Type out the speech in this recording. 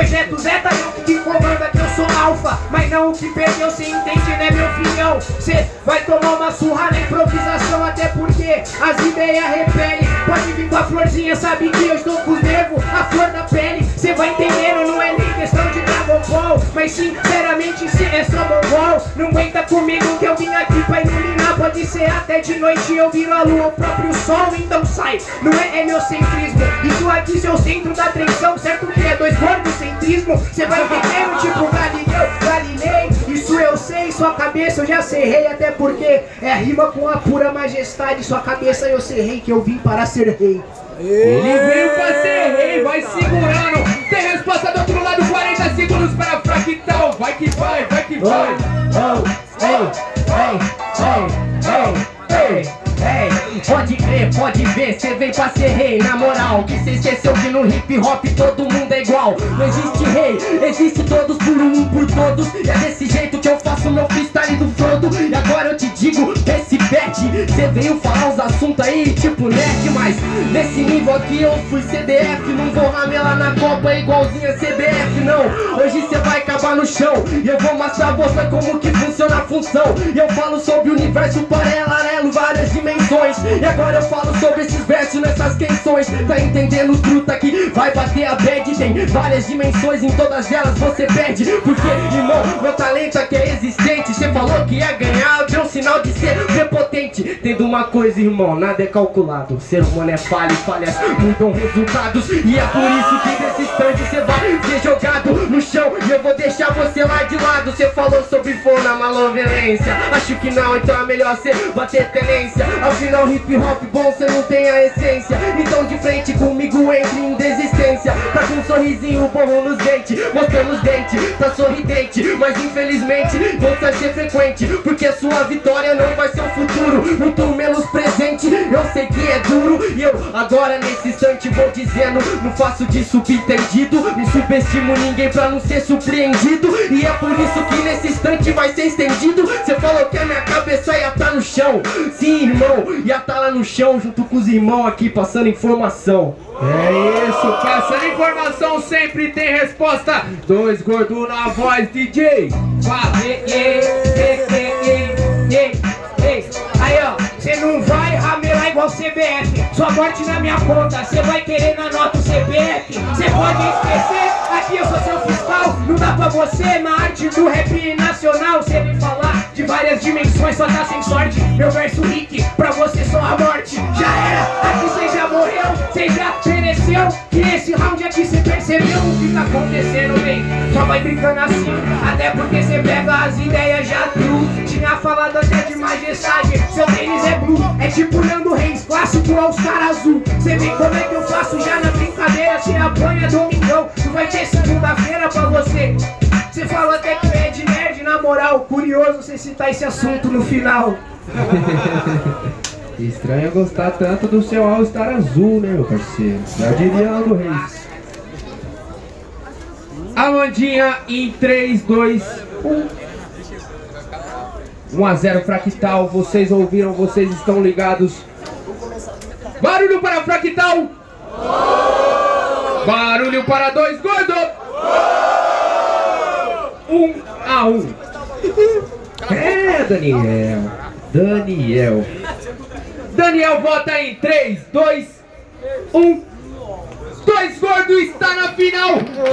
projeto Zeta, não que comanda que eu sou alfa. Mas não o que perdeu, cê entende, né meu filhão? Cê vai tomar uma surra na improvisação, até porque as ideias repelem. Pode vir com a florzinha, sabe que eu estou com os nervos, a flor da pele. Cê vai entendendo, não é nem questão de Dragon Ball, mas sinceramente cê é só mongol. Não aguenta comigo que eu vim aqui pra iluminar. Pode ser até de noite, eu viro a lua, o próprio sol, então sai. Não é heliocentrismo, isso aqui é o centro da atenção. Certo que é dois gordocentrismo, cê vai entendendo tipo Galileu, Galilei. Isso eu sei, sua cabeça eu já serrei, até porque é rima com a pura majestade. Sua cabeça eu serrei, que eu vim para ser rei. Ele veio pra ser rei, vai segurando. Tem resposta do outro lado, 40 segundos para Fractal. Vai que vai, vai que vai. Pode ver, cê veio pra ser rei. Na moral, que cê esqueceu que no hip hop todo mundo é igual. Não existe rei, existe todos por um, por todos. E é desse jeito que eu faço meu freestyle do Frodo. E agora eu te digo, esse bet, cê veio falar uns assuntos aí, tipo nerd. Mas nesse nível aqui eu fui CDF. Não vou ramelar na Copa igualzinho a CBF, não. Hoje cê vai acabar no chão e eu vou mostrar você como que funciona a função. E eu falo sobre o universo paralelo, várias dimensões. E agora eu falo sobre esses versos nessas canções. Tá entendendo, truta, que vai bater a bad. Tem várias dimensões, em todas elas você perde. Porque, irmão, meu talento aqui é existente. Cê falou que ia ganhar, deu sinal de ser prepotente. Tendo uma coisa, irmão, nada é calculado. Ser humano é falha e falhas mudam resultados. E é por isso que nesse instante cê vai ser jogado no chão e eu vou deixar você lá de lado. Cê falou sobre fona, maloviolência. Acho que não, então é melhor cê bater tenência. Afinal hip hop bom cê não tem a essência. Então de frente comigo entre em desistência. Tá com um sorrisinho borro nos dentes, mostrando os dentes, tá sorridente. Mas infelizmente vou ser frequente, porque sua vitória não vai ser o futuro, muito menos presente. Eu sei que é duro e eu agora nesse instante vou dizendo, não faço de subentendido, não subestimo ninguém pra não ser surpreendido. E é por isso que nesse instante vai ser estendido. Cê falou que a minha cabeça ia tá no chão. Sim, irmão, ia tá lá no chão junto com os irmãos aqui passando informação. É isso, passando informação sempre tem resposta. Dois gordos na voz, DJ. Fala. Aí ó, cê não vai ramelar igual CBF. Sua morte na minha conta, cê vai querer na nota o CPF. Cê pode esquecer, aqui eu sou seu fiscal. Não dá pra você na arte do rap nacional. Cê vem falar de várias dimensões, só tá sem sorte. Meu verso rick, pra você só a morte. Já era, aqui cê já morreu, cê já pereceu. Que esse round aqui cê percebeu o que tá acontecendo, bem. Só vai brincando assim, até porque cê pega as ideias já true. Tinha falado até de majestade, seu tênis é blue. É tipo Nando Reis, clássico ao Star Azul. Cê vê como é que eu faço já na brincadeira. Cê apanha domingão, não vai ter segunda-feira pra você. Cê falou até que é de nerd, na moral. Curioso você citar esse assunto no final. Estranho gostar tanto do seu All Star azul, né, meu parceiro? Já diria Nando Reis. Amandinha em 3, 2, 1. 1 a 0 Fractal, vocês ouviram, vocês estão ligados. Barulho para Fractal. Barulho para dois gordos. 1 a 1. É, Daniel vota em 3, 2, 1. Dois gordos está na final.